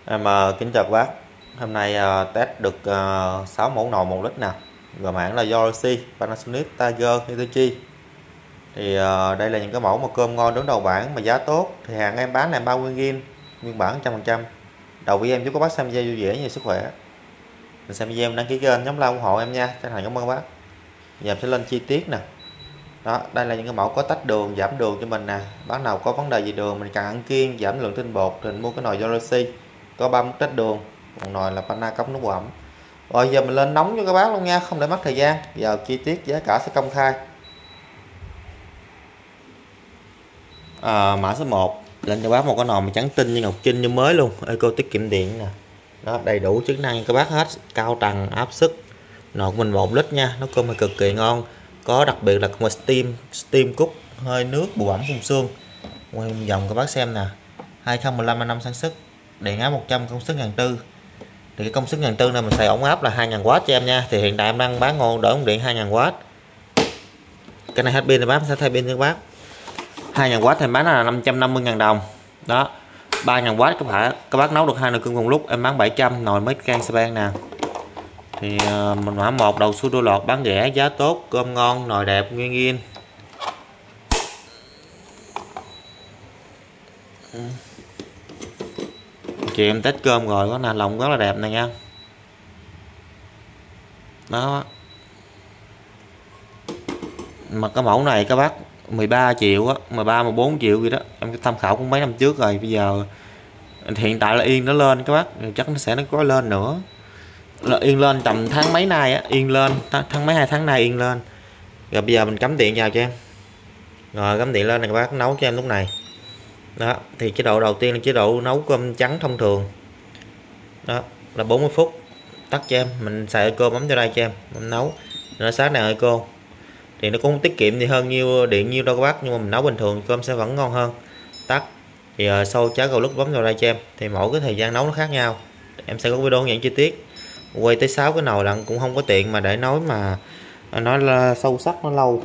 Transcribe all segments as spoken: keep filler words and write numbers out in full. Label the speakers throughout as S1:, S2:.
S1: Em uh, kính chào các bác. Hôm nay uh, test được uh, sáu mẫu nồi một lít nè. Gồm hãng là Yoroshiba, Panasonic, Tiger, Hitachi. Thì uh, đây là những cái mẫu mà cơm ngon đứng đầu bảng mà giá tốt. Thì hàng em bán là em bao nguyên zin, nguyên bản một trăm phần trăm. Đầu video em chúc các bác xem video vui vẻ, nhiều sức khỏe. Mình xem video em đăng ký kênh, nhấn like ủng hộ em nha. Chân thành cảm ơn các bác. Giờ em sẽ lên chi tiết nè. Đó, đây là những cái mẫu có tách đường, giảm đường cho mình nè. Bác nào có vấn đề gì đường mình cần ăn kiêng, giảm lượng tinh bột thì mình mua cái nồi Yoroshiba có ba mức tách đường, còn nồi là Pana cốc nước ẩm. Rồi giờ mình lên nóng cho các bác luôn nha, không để mất thời gian. Giờ chi tiết giá cả sẽ công khai. À, mã số một lên cho bác một cái nồi mà trắng tinh như ngọc trinh như mới luôn, eco tiết kiệm điện nè. Đó, đầy đủ chức năng các bác hết, cao tầng áp suất. Nồi của mình một lít nha, nó cơm cực kỳ ngon. Có đặc biệt là một steam steam cúc hơi nước bụi ẩm phun sương. Quay vòng các bác xem nè. hai không một lăm năm sản xuất, điện áp một trăm, công suất một nghìn bốn trăm. Thì cái công suất một nghìn bốn trăm này mình xài ống áp là hai nghìn oát cho em nha. Thì hiện tại em đang bán ngon đỡ ống điện hai nghìn oát. Cái này hết pin thì bác sẽ thay pin cho các bác. hai nghìn oát thì bán là năm trăm năm mươi nghìn đồng. Đó. ba nghìn oát các bạn các bác nấu được hai nồi cơm cùng lúc, em bán bảy trăm, nồi mấy can Saban nè. Thì uh, mình mã một đầu su đô lọt, bán rẻ, giá tốt, cơm ngon, nồi đẹp, nguyên yên. Chị em test cơm rồi có nè, lòng rất là đẹp này nha. Đó. Mà cái mẫu này các bác mười ba triệu á, mười ba mười bốn triệu gì đó. Em tham khảo cũng mấy năm trước rồi, bây giờ hiện tại là yên nó lên các bác, chắc nó sẽ nó có lên nữa. Là yên lên tầm tháng mấy nay á, yên lên tháng mấy hai tháng nay yên lên. Rồi bây giờ mình cắm điện vào cho em. Rồi cắm điện lên này các bác, nấu cho em lúc này. Đó, thì chế độ đầu tiên là chế độ nấu cơm trắng thông thường. Đó, là bốn mươi phút. Tắt cho em, mình xài eco bấm cho đây cho em, mình nấu. Nó sát đèn eco. Thì nó cũng tiết kiệm thì hơn nhiêu điện nhiêu đâu các bác, nhưng mà mình nấu bình thường cơm sẽ vẫn ngon hơn. Tắt. Thì uh, sau cháo gạo lứt bấm vào đây cho em. Thì mỗi cái thời gian nấu nó khác nhau. Em sẽ có video hướng dẫn chi tiết. Quay tới sáu cái nồi lận cũng không có tiện mà để nói mà nói là sâu sắc nó lâu.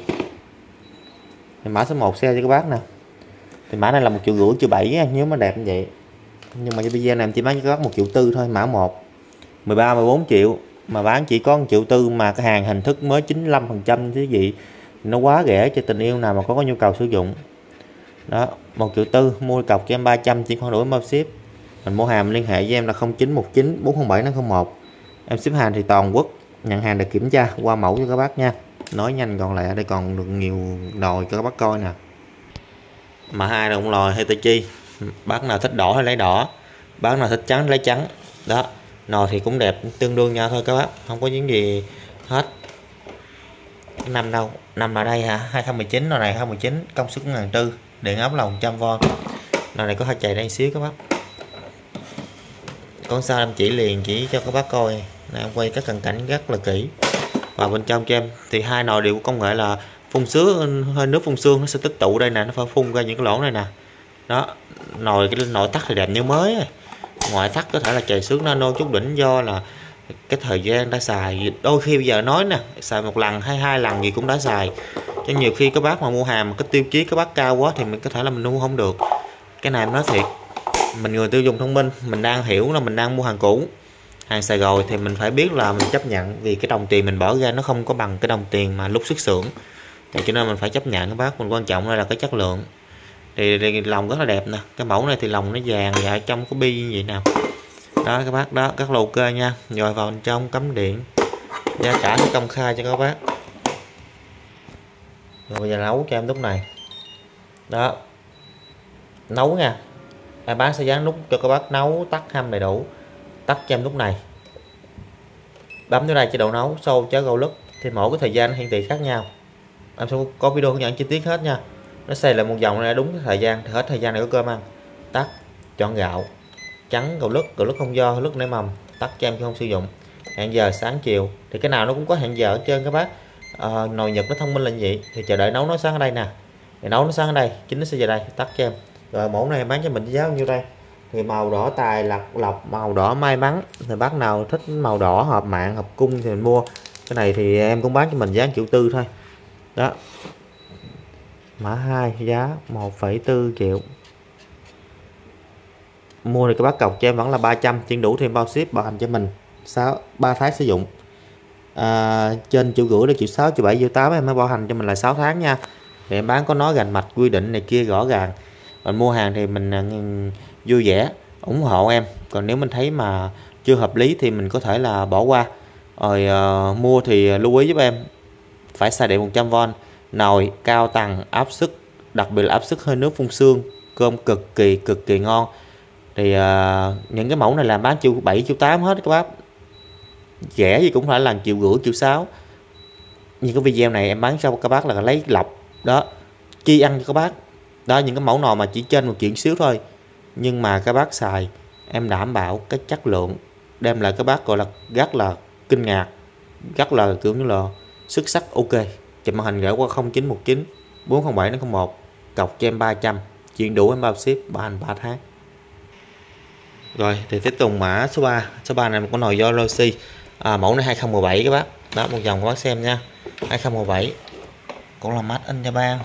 S1: Thì mã số một xe cho các bác nè. Thì mã này là một triệu rưỡi triệu bảy nhớ mới đẹp như vậy. Nhưng mà cái video này em chỉ bán cho các bác một triệu tư thôi, mã một. mười ba mười bốn triệu mà bán chỉ có một triệu tư mà cái hàng hình thức mới chín mươi lăm phần trăm chứ gì. Nó quá rẻ cho tình yêu nào mà có, có nhu cầu sử dụng. Đó, một triệu tư mua cọc cho em ba trăm, chỉ khoản đổi bao ship. Mình mua hàng liên hệ với em là không chín một chín bốn không bảy năm không một. Em ship hàng thì toàn quốc, nhận hàng được kiểm tra qua mẫu cho các bác nha. Nói nhanh còn lẹ, đây còn được nhiều nồi cho các bác coi nè. Mà hai đồng nồi Hitachi, bác nào thích đỏ hay lấy đỏ, bác nào thích trắng lấy trắng. Đó, nồi thì cũng đẹp tương đương nhau thôi các bác, không có những gì hết. Năm đâu, năm ở đây hả, hai không một chín, nồi này hai không một chín, công suất một nghìn bốn trăm, điện áp là một trăm vôn. Nồi này có hơi chạy đây xíu các bác. Còn sao em chỉ liền chỉ cho các bác coi, này em quay các cận cảnh rất là kỹ. Và bên trong cho em thì hai nồi đều có công nghệ là phun sướng, hơi nước phun sương nó sẽ tích tụ đây nè, nó phải phun ra những cái lỗ này nè. Đó, nồi cái nội tắt thì đẹp như mới. Ngoại thắt có thể là chạy xước nano chút đỉnh do là cái thời gian đã xài. Đôi khi bây giờ nói nè, xài một lần hay hai lần gì cũng đã xài. Cho nhiều khi các bác mà mua hàng mà cái tiêu chí các bác cao quá thì mình có thể là mình mua không được. Cái này em nói thiệt, mình người tiêu dùng thông minh, mình đang hiểu là mình đang mua hàng cũ, hàng xài rồi thì mình phải biết là mình chấp nhận, vì cái đồng tiền mình bỏ ra nó không có bằng cái đồng tiền mà lúc xuất xưởng. Thì cho nên mình phải chấp nhận các bác, mình quan trọng là cái chất lượng. Thì, thì lòng rất là đẹp nè, cái mẫu này thì lòng nó vàng và trong có bi như vậy nào. Đó các bác, đó rất là ok nha. Rồi vào bên trong cắm điện, giá cả sẽ công khai cho các bác. Rồi bây giờ nấu cho em lúc này. Đó, nấu nha, em bán sẽ dán nút cho các bác nấu tắt ham đầy đủ. Tắt cho em lúc này, bấm vào đây chế độ nấu, sâu cháo gạo lứt thì mỗi cái thời gian hiển thị khác nhau. Em sẽ có video hướng dẫn chi tiết hết nha. Nó xây lại một vòng này đúng cái thời gian thì hết thời gian này có cơm ăn. Tắt, chọn gạo trắng, gạo lứt, gạo lứt không do, lứt nảy mầm. Tắt cho em khi không sử dụng. Hẹn giờ sáng chiều thì cái nào nó cũng có hẹn giờ hết trơn các bác. À, nồi Nhật nó thông minh là như vậy, thì chờ đợi nấu nó sáng ở đây nè, thì nấu nó sáng ở đây, chính nó sẽ về đây. Tắt cho em. Rồi mẫu này bán cho mình giá bao nhiêu đây? Thì màu đỏ tài lạc lộc, màu đỏ may mắn. Thì bác nào thích màu đỏ hợp mạng hợp cung thì mình mua. Cái này thì em cũng bán cho mình giá một triệu tư thôi. Đó, mã hai giá một phẩy bốn triệu. Mua thì các bác cọc cho em vẫn là ba trăm, chuyển đủ thêm bao ship bảo hành cho mình sáu ba tháng sử dụng. À, trên triệu rưỡi đến triệu sáu, triệu bảy, triệu tám em mới bảo hành cho mình là sáu tháng nha. Thì em bán có nói gành mạch quy định này kia rõ ràng. Mình mua hàng thì mình vui vẻ ủng hộ em, còn nếu mình thấy mà chưa hợp lý thì mình có thể là bỏ qua. Rồi uh, mua thì lưu ý giúp em phải xài điện một trăm vôn, nồi cao tầng áp suất, đặc biệt là áp suất hơi nước phun sương, cơm cực kỳ cực kỳ ngon. Thì uh, những cái mẫu này làm bán triệu bảy triệu tám hết các bác, rẻ gì cũng phải là triệu rưỡi triệu sáu. Như cái video này em bán cho các bác là lấy lọc đó, chi ăn cho các bác đó. Những cái mẫu nồi mà chỉ trên một chuyện xíu thôi, nhưng mà các bác xài em đảm bảo cái chất lượng đem lại các bác gọi là rất là kinh ngạc, rất là kiểu như là xuất sắc. Ok, chụp màn hình gửi qua không chín một chín bốn không bảy không một, cọc cho em ba trăm, chuyện đủ em bao ship, bảo hành ba tháng. Rồi thì tiếp tục mã số ba. Số ba này một con nồi do Losi, à, mẫu này hai không một bảy các bác đó, một dòng các bác xem nha, hai không một bảy cũng là made in Japan.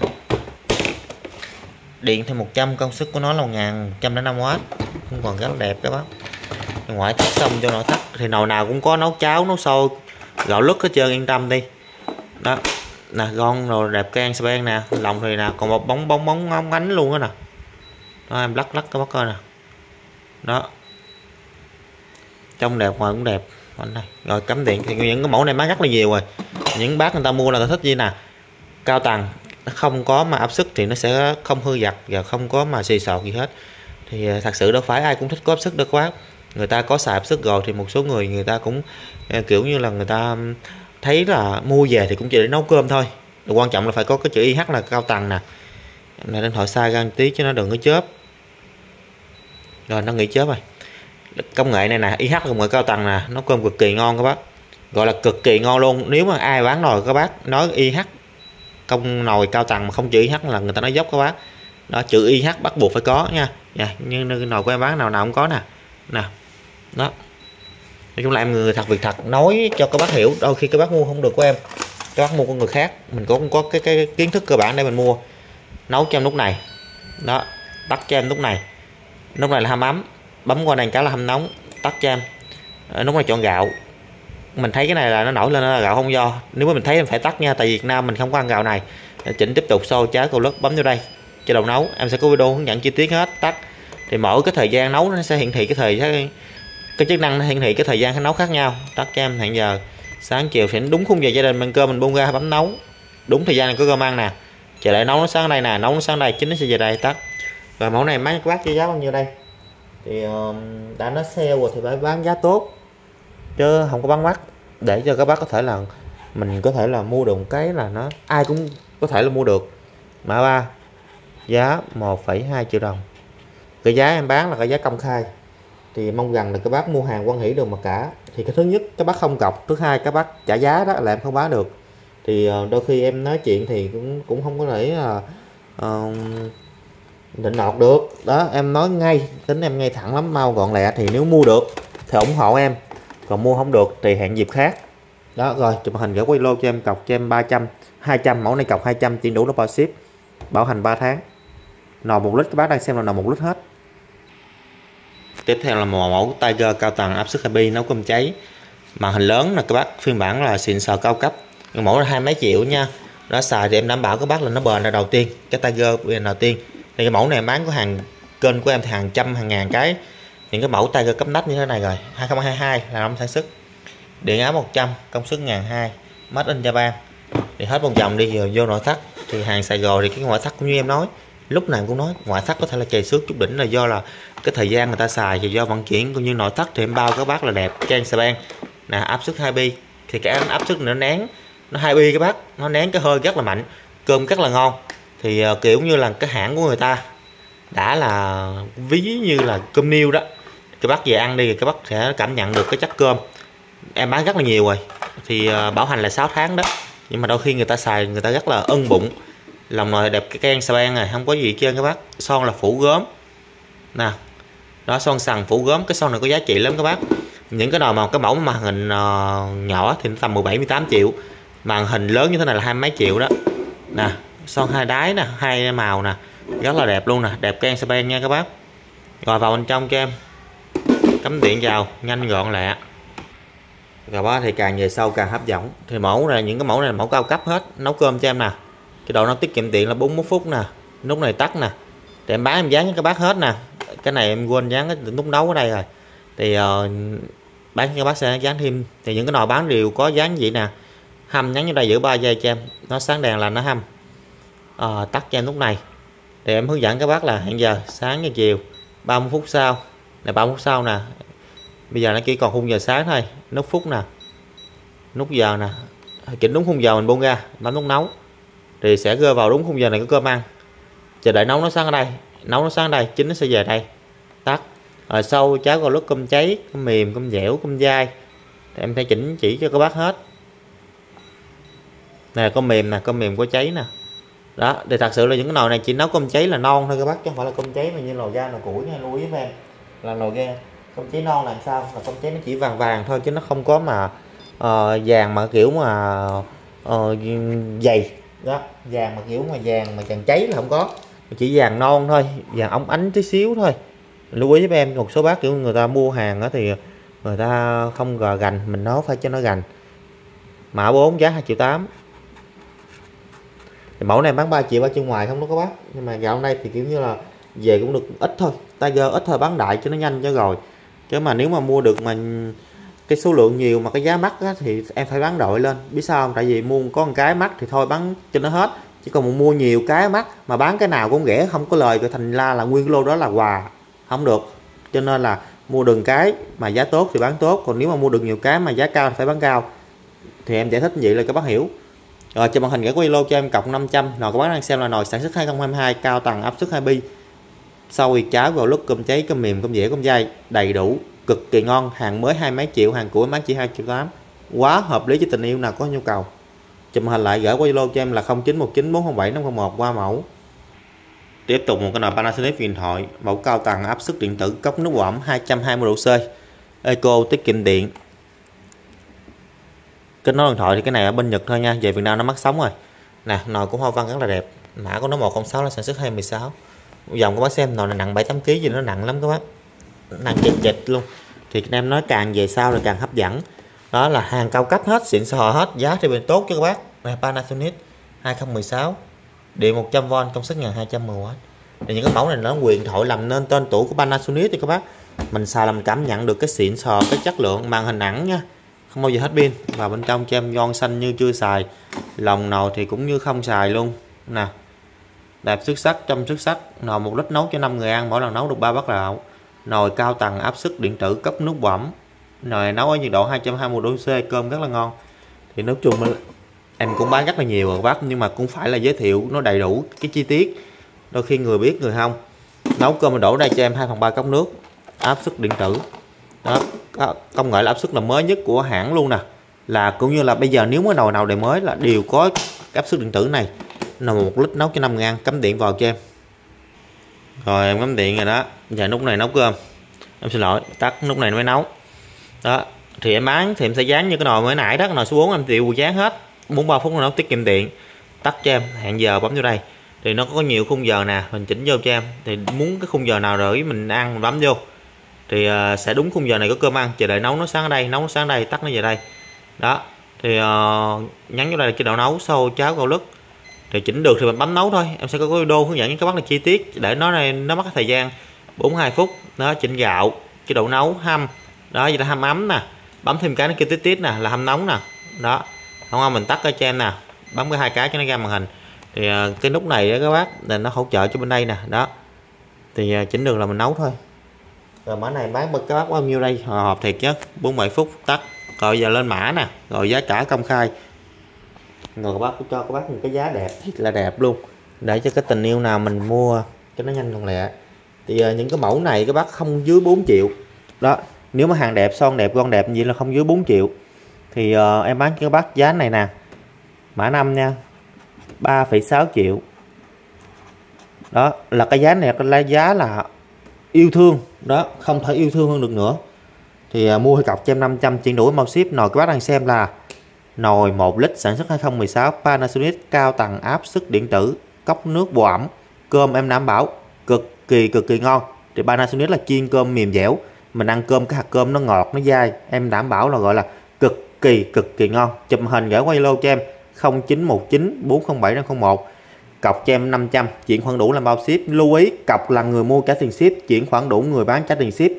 S1: Điện thêm một trăm, công suất của nó là một nghìn một trăm lẻ năm oát, cũng còn rất là đẹp các bác. Ngoại thất xong cho nội thất thì nồi nào cũng có nấu cháo nấu sôi gạo lứt hết trơn, yên tâm đi đó. Nè gon rồi đẹp can span nè, lòng thì nè còn một bóng bóng bóng ngóng ánh luôn đó nè đó, em lắc lắc các bác coi nè đó, trong đẹp ngoài cũng đẹp anh này. Rồi cắm điện thì những cái mẫu này bán rất là nhiều rồi, những bác người ta mua là người thích gì nè, cao tầng không có mà áp suất thì nó sẽ không hư giặt và không có mà xì sọt gì hết. Thì thật sự đâu phải ai cũng thích có áp suất đâu các bác, người ta có xài áp suất rồi thì một số người người ta cũng kiểu như là người ta thấy là mua về thì cũng chỉ để nấu cơm thôi. Điều quan trọng là phải có cái chữ i hát là cao tầng nè. Em này điện thoại xa ra một tí chứ nó đừng có chớp. Rồi nó nghỉ chớp rồi. Công nghệ này nè, i hát công nghệ cao tầng nè, nấu cơm cực kỳ ngon các bác, gọi là cực kỳ ngon luôn. Nếu mà ai bán nồi các bác nói i hát công nồi cao tầng mà không chữ i hát là người ta nói dốc các bác đó. Chữ i hát bắt buộc phải có nha, nha. Nhưng nồi của em bán nào nào cũng có nè nè đó. Nói chung là em người thật việc thật nói cho các bác hiểu, đôi khi các bác mua không được của em, các bác mua của người khác, mình cũng có cái, cái kiến thức cơ bản để mình mua. Nấu cho em lúc này đó, tắt cho em lúc này, lúc này là hâm ấm, bấm qua đèn cái là hâm nóng, tắt cho em. Lúc này chọn gạo, mình thấy cái này là nó nổi lên là gạo không do, nếu mà mình thấy em phải tắt nha, tại Việt Nam mình không có ăn gạo này. Chỉnh tiếp tục xôi trái câu lứt, bấm vô đây cho đầu nấu, em sẽ có video hướng dẫn chi tiết hết. Tắt thì mỗi cái thời gian nấu nó sẽ hiển thị cái thời cái, cái chức năng nó hiển thị cái thời gian nấu khác nhau. Tắt cho em hẹn giờ sáng chiều sẽ đúng khung giờ gia đình mình cơm mình bung ra bấm nấu đúng thời gian này có cơm ăn nè, chờ lại nấu nó sáng đây nè, nấu nó sáng đây chính nó sẽ về đây. Tắt. Rồi mẫu này mấy các bác cho giá bao nhiêu đây thì uh, đã nó sale rồi thì phải bán giá tốt chứ không có bán mắc, để cho các bác có thể là mình có thể là mua được một cái là nó ai cũng có thể là mua được. Mã ba giá một phẩy hai triệu đồng, cái giá em bán là cái giá công khai, thì mong rằng là các bác mua hàng quan hỷ được mà cả. Thì cái thứ nhất các bác không cọc, thứ hai các bác trả giá đó là em không bán được. Thì uh, đôi khi em nói chuyện thì cũng cũng không có thể là uh, định nọt được đó. Em nói ngay, tính em ngay thẳng lắm, mau gọn lẹ. Thì nếu mua được thì ủng hộ em, còn mua không được thì hẹn dịp khác đó. Rồi chụp màn hình gửi quay lô cho em, cọc cho em ba trăm, hai trăm, mẫu này cọc hai trăm, tiền đủ nó bao ship, bảo hành ba tháng. Nồi một lít, các bác đang xem là nồi một lít hết. Tiếp theo là một mẫu Tiger cao tầng áp suất hai bi nấu cơm cháy, màn hình lớn là các bác, phiên bản là xịn sò cao cấp, mẫu là hai mấy triệu nha. Đó xài thì em đảm bảo các bác là nó bền là đầu tiên, cái Tiger là đầu tiên. Thì cái mẫu này bán của hàng kênh của em thì hàng trăm hàng ngàn cái những cái mẫu Tiger cấp nách như thế này rồi. Hai không hai hai là năm sản xuất, điện áp một trăm, công suất một nghìn hai trăm, made in Japan. Thì hết một vòng đi giờ vô nội thất thì hàng Sài Gòn thì cái ngoại thất cũng như em nói, lúc nào cũng nói ngoại thất có thể là chày xước chút đỉnh là do là cái thời gian người ta xài thì do vận chuyển, cũng như nội thất thì em bao các bác là đẹp trang Japan nè, áp suất hai bi thì cái áp suất nó nén nó hai bi các bác, nó nén cái hơi rất là mạnh, cơm rất là ngon. Thì uh, kiểu như là cái hãng của người ta đã là ví như là cơm niêu đó, các bác về ăn đi thì các bác sẽ cảm nhận được cái chất cơm. Em bán rất là nhiều rồi thì uh, bảo hành là sáu tháng đó, nhưng mà đôi khi người ta xài người ta rất là ưng bụng, lòng nồi đẹp cái can Japan này không có gì trơn các bác. Son là phủ gốm nè đó, son sằn phủ gốm, cái son này có giá trị lắm các bác. Những cái nồi mà cái mẫu màn hình uh, nhỏ thì nó tầm mười bảy mười tám triệu, màn hình lớn như thế này là hai mấy triệu đó nè. Son hai đáy nè, hai màu nè, rất là đẹp luôn nè, đẹp can Japan nha các bác. Rồi vào bên trong cho em, cắm điện vào nhanh gọn lẹ. Rồi đó thì càng về sau càng hấp dẫn. Thì mẫu này, những cái mẫu này là mẫu cao cấp hết. Nấu cơm cho em nè, cái độ nó tiết kiệm điện là bốn mươi mốt phút nè, nút này tắt nè. Thì em bán em dán cái bát hết nè. Cái này em quên dán cái nút nấu ở đây rồi, thì uh, bán cho bác sẽ dán thêm. Thì những cái nồi bán đều có dán vậy nè, hâm nhắn vô đây giữ ba giây cho em, nó sáng đèn là nó hâm. Uh, tắt cho em nút này. Thì em hướng dẫn các bác là hẹn giờ sáng và chiều, ba mươi phút sau là ba mươi phút sau nè. Bây giờ nó chỉ còn khung giờ sáng thôi, nút phút nè, nút giờ nè, chỉnh đúng khung giờ mình buông ra, bấm nút nấu thì sẽ rơi vào đúng khung giờ này có cơm ăn. Chờ đợi nấu nó sáng ở đây, nấu nó sáng ở đây, chín nó sẽ về đây. Tắt. Rồi sau cháo gạo lứt, cơm cháy, cơm mềm, cơm dẻo, cơm dai thì em sẽ chỉnh chỉ cho các bác hết. Nè cơm mềm nè, cơm mềm có cháy nè. Đó, thì thật sự là những cái nồi này chỉ nấu cơm cháy là non thôi các bác, chứ không phải là cơm cháy mà như nồi ga, nồi củi nha, lưu ý với em. Là nồi ga cơm cháy non là sao? Là cơm cháy nó chỉ vàng vàng thôi, chứ nó không có mà uh, vàng mà kiểu mà uh, dày. Đó, vàng mà kiểu mà vàng mà vàng cháy là không có, chỉ vàng non thôi, vàng óng ánh tí xíu thôi. Lưu ý với em, một số bác kiểu người ta mua hàng đó thì người ta không gờ gành, mình nói phải cho nó gành. Mã bốn giá hai triệu tám. Thì mẫu này bán ba triệu ở trên ngoài không đó các bác, nhưng mà dạo hôm nay thì kiểu như là về cũng được ít thôi, Tiger ít thôi, bán đại cho nó nhanh cho rồi. Chứ mà nếu mà mua được mà cái số lượng nhiều mà cái giá mắc á, thì em phải bán đội lên. Biết sao không? Tại vì mua có một cái mắc thì thôi bán cho nó hết, chứ còn mua nhiều cái mắc mà bán cái nào cũng rẻ không có lời, rồi thành ra là nguyên lô đó là quà không được. Cho nên là mua đừng cái mà giá tốt thì bán tốt, còn nếu mà mua được nhiều cái mà giá cao thì phải bán cao. Thì em giải thích vậy là các bác hiểu. Rồi trên màn hình gửi qua Zalo cho em cọc năm trăm. Nồi các bác đang xem là nồi sản xuất hai không hai hai, cao tầng, áp suất hai bi. Sau thì cháo gạo lứt, cơm cháy, cơm mềm, cơm dẻo, cơm dai đầy đủ, cực kỳ ngon. Hàng mới hai mấy triệu, hàng cũ em bán chỉ hai triệu tám. Quá hợp lý cho tình yêu nào có nhu cầu. Chụp màn hình lại gửi qua Zalo cho em là không chín một chín bốn không bảy năm không một qua mẫu. Tiếp tục một cái nồi Panasonic điện thoại, mẫu cao tầng, áp suất điện tử, cốc nước ẩm hai trăm hai mươi độ C, eco, tiết kiệm điện. Kết nối điện thoại thì cái này ở bên Nhật thôi nha, về Việt Nam nó mất sống rồi. Nè, nồi cũng hoa văn rất là đẹp, mã của nó một không sáu, là sản xuất hai không một sáu. Dòng các bác xem, nồi này nặng bảy tám ki lô gam gì, nó nặng lắm các bác, nặng chịch chịch luôn. Thì anh em nói càng về sau là càng hấp dẫn. Đó là hàng cao cấp hết, xịn sò hết, giá thì bên tốt cho các bác. Này Panasonic hai không một sáu, điện một trăm vôn, công suất một nghìn hai trăm mười oát. Thì những cái mẫu này nó quyền thoại làm nên tên tuổi của Panasonic thì các bác. Mình xài làm cảm nhận được cái xịn sò, cái chất lượng, màn hình nặng nha, không bao giờ hết pin. Và bên trong cho em ngon xanh như chưa xài, lòng nồi thì cũng như không xài luôn nè, đẹp xuất sắc, trong xuất sắc. Nồi một lít nấu cho năm người ăn, mỗi lần nấu được ba bát gạo. Nồi cao tầng, áp suất điện tử, cốc nước ẩm. Nồi nấu ở nhiệt độ hai trăm hai mươi độ C, cơm rất là ngon. Thì nói chung em cũng bán rất là nhiều rồi các bác, nhưng mà cũng phải là giới thiệu nó đầy đủ cái chi tiết, đôi khi người biết người không. Nấu cơm mình đổ đây cho em hai phần ba cốc nước, áp suất điện tử. Đó, công nghệ là áp suất là mới nhất của hãng luôn nè. Là cũng như là bây giờ nếu mà nồi nào đời mới là đều có áp suất điện tử này. Nồi một lít nấu cho năm người ăn, cắm điện vào cho em. Rồi em cắm điện rồi đó. Giờ nút này nấu cơm, em xin lỗi, tắt nút này mới nấu. Đó, thì em bán thì em sẽ dán như cái nồi mới nãy đó, cái nồi số bốn em đều dán hết. bốn mươi ba phút nó tiết kiệm điện. Tắt cho em, hẹn giờ bấm vô đây. Thì nó có nhiều khung giờ nè, mình chỉnh vô cho em. Thì muốn cái khung giờ nào rồi mình ăn mình bấm vô. Thì uh, sẽ đúng khung giờ này có cơm ăn, chờ đợi nấu nó sáng ở đây, nấu nó sáng ở đây, tắt nó về đây. Đó, thì uh, nhắn vô đây chế độ nấu, sau cháo gạo lứt. Thì chỉnh được thì mình bấm nấu thôi. Em sẽ có cái video hướng dẫn với các bác là chi tiết để nó này nó mất thời gian bốn mươi hai phút. Đó, chỉnh gạo, chế độ nấu, hâm. Đó, vậy là hâm ấm nè. Bấm thêm cái nó kêu tít tít nè là hâm nóng nè. Đó. Không không mình tắt cái cho em nè. Bấm cái hai cái cho nó ra màn hình. Thì uh, cái nút này đó các bác là nó hỗ trợ cho bên đây nè. Đó. Thì uh, chỉnh được là mình nấu thôi. Rồi mã này bán bật các bác bao nhiêu đây? Hồi hộp thiệt chứ, bốn mươi bảy phút tắt. Rồi giờ lên mã nè, rồi giá cả công khai. Rồi các bác cũng cho các bác một cái giá đẹp, thật là đẹp luôn. Để cho cái tình yêu nào mình mua cho nó nhanh gọn lẹ. Thì uh, những cái mẫu này các bác không dưới bốn triệu. Đó, nếu mà hàng đẹp, son đẹp, con đẹp như vậy là không dưới bốn triệu. Thì uh, em bán cho các bác giá này nè. Mã năm nha, ba phẩy sáu triệu. Đó, là cái giá này là giá là yêu thương. Đó, không thể yêu thương hơn được nữa. Thì uh, mua hay cọc cho em năm trăm, chuyển đổi màu ship. Nồi các bác đang xem là nồi một lít sản xuất hai không một sáu, Panasonic, cao tầng, áp suất điện tử, cốc nước bộ ẩm, cơm em đảm bảo cực kỳ cực kỳ ngon. Thì Panasonic là chiên cơm mềm dẻo, mình ăn cơm cái hạt cơm nó ngọt nó dai, em đảm bảo là gọi là cực kỳ cực kỳ ngon. Chụp hình gửi qua Zalo cho em không chín một chín bốn không bảy năm không một, cọc cho em năm trăm, chuyển khoản đủ làm bao ship. Lưu ý cọc là người mua trả tiền ship, chuyển khoản đủ người bán trả tiền ship.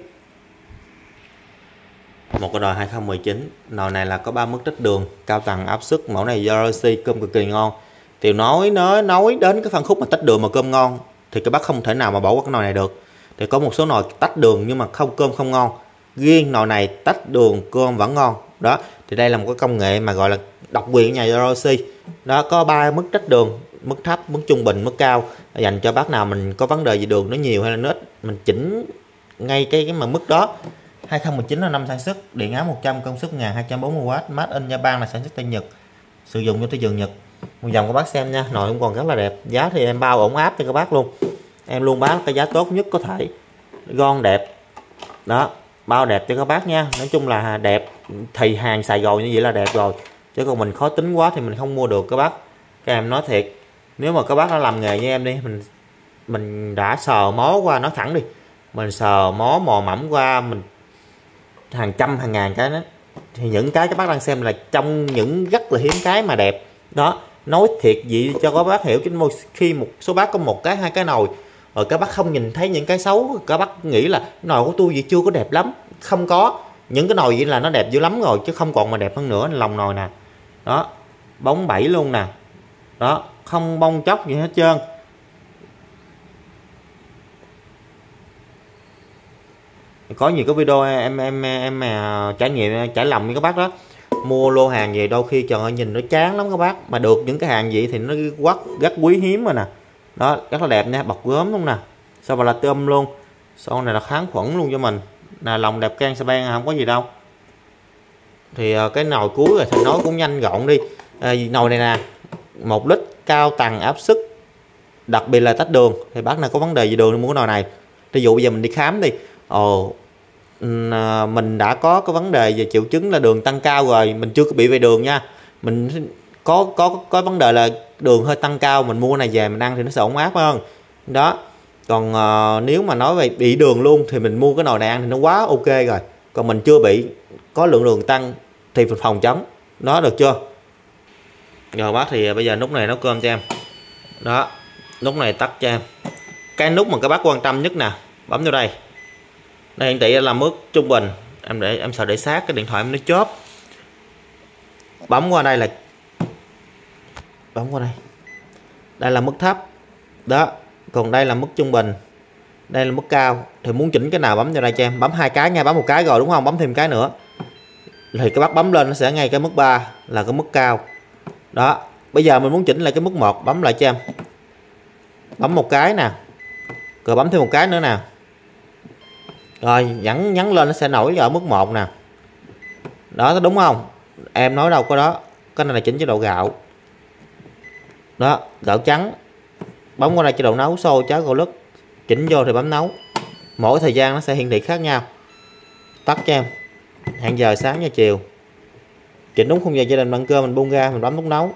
S1: Một cái nồi hai không một chín, nồi này là có ba mức tích đường, cao tầng áp suất, mẫu này do Royce, cơm cực kỳ ngon. Thì nói nói nói đến cái phân khúc mà tách đường mà cơm ngon thì các bác không thể nào mà bỏ qua cái nồi này được. Thì có một số nồi tách đường nhưng mà không cơm không ngon, riêng nồi này tách đường cơm vẫn ngon. Đó thì đây là một cái công nghệ mà gọi là độc quyền nhà Royce. Đó có ba mức tách đường, mức thấp, mức trung bình, mức cao, dành cho bác nào mình có vấn đề gì đường nó nhiều hay là nó ít, mình chỉnh ngay cái cái mà mức đó. Hai không một chín là năm sản xuất, điện áp một trăm, công suất một nghìn hai trăm bốn mươi oát, made in Japan, là sản xuất tại Nhật, sử dụng cho thị trường Nhật. Một dòng các bác xem nha, nồi cũng còn rất là đẹp, giá thì em bao ổn áp cho các bác luôn, em luôn bán cái giá tốt nhất có thể, ngon đẹp. Đó, bao đẹp cho các bác nha, nói chung là đẹp thì hàng xài rồi như vậy là đẹp rồi, chứ còn mình khó tính quá thì mình không mua được các bác. Các em nói thiệt, nếu mà các bác đã làm nghề như em đi, mình mình đã sờ mó qua, nói thẳng đi, mình sờ mó mò mẫm qua mình hàng trăm hàng ngàn cái đó, thì những cái các bác đang xem là trong những rất là hiếm cái mà đẹp. Đó, nói thiệt gì cho các bác hiểu, chứ khi một số bác có một cái hai cái nồi rồi các bác không nhìn thấy những cái xấu, các bác nghĩ là nồi của tôi gì chưa có đẹp lắm. Không có, những cái nồi vậy là nó đẹp dữ lắm rồi, chứ không còn mà đẹp hơn nữa. Lòng nồi nè, đó, bóng bẩy luôn nè, đó, không bong chóc gì hết trơn. Có nhiều cái video em em em mà trải nghiệm trải lòng với các bác đó, mua lô hàng về đôi khi trời ơi nhìn nó chán lắm các bác, mà được những cái hàng gì thì nó quá rất quý hiếm rồi nè. Đó, rất là đẹp nha, bọc gốm luôn nè, sau và là tôm luôn, sau này là kháng khuẩn luôn cho mình nè, lòng đẹp can sa ban, không có gì đâu. Thì cái nồi cuối rồi thì nói cũng nhanh gọn đi. À, nồi này nè, một lít, cao tầng áp suất, đặc biệt là tách đường, thì bác nào có vấn đề gì đường thì mua cái nồi này. Ví dụ bây giờ mình đi khám đi, ồ mình đã có cái vấn đề về triệu chứng là đường tăng cao rồi, mình chưa có bị về đường nha, mình có có có vấn đề là đường hơi tăng cao, mình mua cái này về mình ăn thì nó sẽ ổn áp hơn. Đó, còn uh, nếu mà nói về bị đường luôn thì mình mua cái nồi này ăn thì nó quá ok rồi. Còn mình chưa bị, có lượng đường tăng thì phòng chống. Đó, được chưa? Rồi bác, thì bây giờ nút này nấu cơm cho em. Đó, nút này tắt cho em. Cái nút mà các bác quan tâm nhất nè, bấm vô đây. Đây hiện tại là mức trung bình, em để em sợ để sát cái điện thoại em nó chớp. Bấm qua đây là bấm qua đây. Đây là mức thấp. Đó, còn đây là mức trung bình, đây là mức cao. Thì muốn chỉnh cái nào bấm vào đây cho em, bấm hai cái nha, bấm một cái rồi đúng không, bấm thêm cái nữa thì các bác bấm lên nó sẽ ngay cái mức ba là cái mức cao. Đó, bây giờ mình muốn chỉnh lại cái mức một, bấm lại cho em, bấm một cái nè, rồi bấm thêm một cái nữa nè, rồi nhấn nhấn lên nó sẽ nổi ở mức một nè. Đó, đúng không? Em nói đâu có đó, cái này là chỉnh chế độ gạo. Đó, gạo trắng, bấm qua đây chế độ nấu, sôi, cháo, gạo lứt, chỉnh vô thì bấm nấu. Mỗi thời gian nó sẽ hiển thị khác nhau. Tắt cho em, hẹn giờ sáng và chiều, chỉnh đúng khung giờ gia đình ăn cơm, mình buông ra mình bấm nút nấu.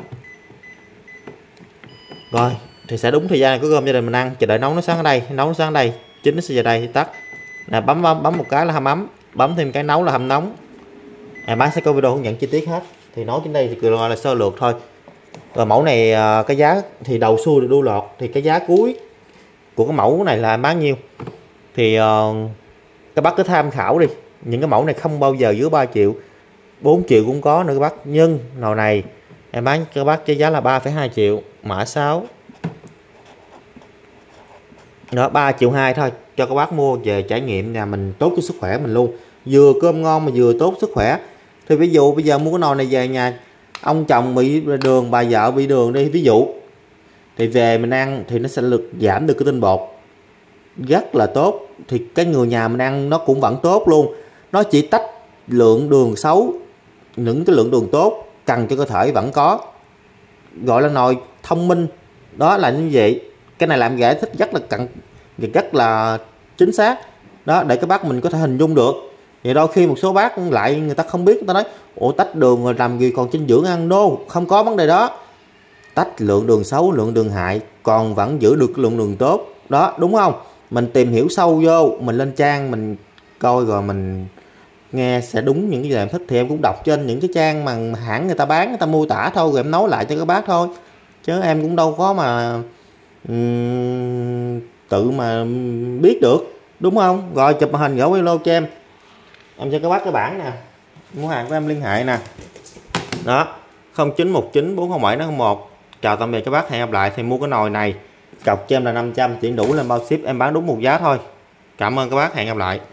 S1: Rồi thì sẽ đúng thời gian của cơm gia đình mình ăn, chờ đợi nấu nó sáng ở đây, nấu nó sáng ở đây, chín nó sẽ vào đây thì tắt. Nè, bấm, bấm bấm một cái là hâm ấm, bấm thêm cái nấu là hâm nóng. À, bác sẽ có video hướng dẫn chi tiết hết, thì nói trên đây thì gọi là sơ lược thôi. Rồi mẫu này cái giá thì đầu xuôi được đu lọt, thì cái giá cuối của cái mẫu này là bao nhiêu thì uh, các bác cứ tham khảo đi. Những cái mẫu này không bao giờ dưới ba triệu, bốn triệu cũng có nữa các bác, nhưng nồi này em bán cho các bác với giá là ba phẩy hai triệu, mã sáu. Đó, ba triệu hai thôi cho các bác mua về trải nghiệm nhà mình, tốt cho sức khỏe mình luôn, vừa cơm ngon mà vừa tốt sức khỏe. Thì ví dụ bây giờ mua cái nồi này về nhà, ông chồng bị đường, bà vợ bị đường đi ví dụ, thì về mình ăn thì nó sẽ lực giảm được cái tinh bột rất là tốt, thì cái người nhà mình ăn nó cũng vẫn tốt luôn. Nó chỉ tách lượng đường xấu, những cái lượng đường tốt cần cho cơ thể vẫn có, gọi là nồi thông minh. Đó là như vậy. Cái này làm giải thích rất là cặn, rất là chính xác đó, để các bác mình có thể hình dung được. Thì đôi khi một số bác lại người ta không biết, người ta nói ủa tách đường rồi làm gì còn dinh dưỡng ăn. No, không có vấn đề đó. Tách lượng đường xấu, lượng đường hại, còn vẫn giữ được lượng đường tốt. Đó, đúng không? mình tìm hiểu sâu vô, mình lên trang mình coi rồi mình nghe sẽ đúng những cái gì em thích. Thì em cũng đọc trên những cái trang mà hãng người ta bán, người ta mô tả thôi, rồi em nói lại cho các bác thôi, chứ em cũng đâu có mà um, tự mà biết được, đúng không? Rồi chụp màn hình gửi video cho em em cho các bác cái bảng nè, mua hàng của em liên hệ nè, đó không chín một chín bốn không bảy không một. Chào tạm biệt các bác, hẹn gặp lại. Thì mua cái nồi này cọc cho em là năm trăm, chỉ đủ lên bao ship, em bán đúng một giá thôi. Cảm ơn các bác, hẹn gặp lại.